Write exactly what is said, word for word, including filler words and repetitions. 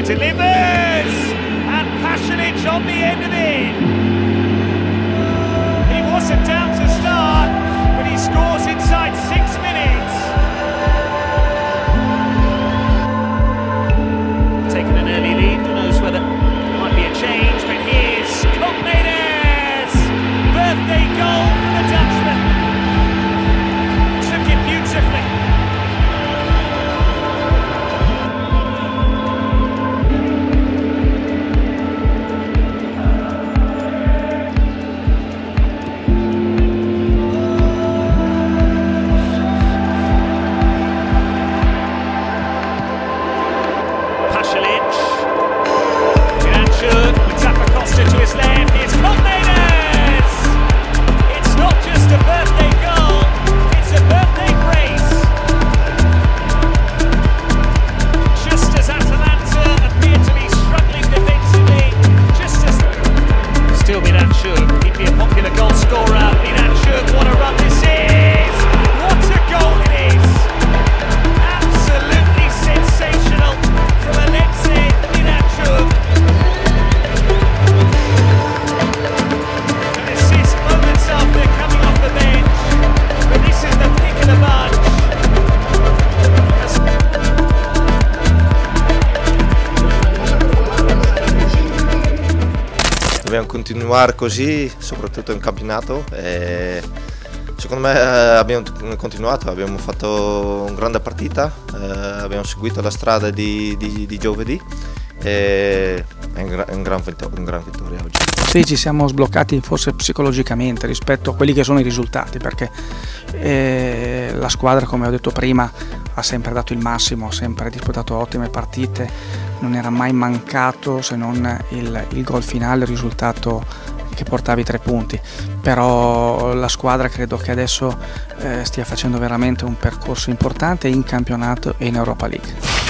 delivers, and passionate on the end of it. He wasn't down to start, but he scores inside six minutes. Taking an early lead, who knows whether there might be a change, but here's Cognators! Birthday goal for the Dutchman. Took it beautifully. To his left, it's Cognators! It's not just a birthday goal, it's a birthday brace. Just as Atalanta appear to be struggling defensively, just as... Still Miranchuk, he'd be a popular goal scorer. Miranchuk, what a run this is! What a goal it is! Absolutely sensational from Alexei Miranchuk. Dobbiamo continuare così, soprattutto in campionato. E secondo me abbiamo continuato, abbiamo fatto una grande partita, eh, abbiamo seguito la strada di, di, di giovedì e è un gran, un, gran vittoria, un gran vittoria oggi. Sì, ci siamo sbloccati forse psicologicamente rispetto a quelli che sono i risultati, perché eh, la squadra, come ho detto prima, ha sempre dato il massimo, ha sempre disputato ottime partite, non era mai mancato se non il, il gol finale, il risultato che portava i tre punti. Però la squadra credo che adesso eh, stia facendo veramente un percorso importante in campionato e in Europa League.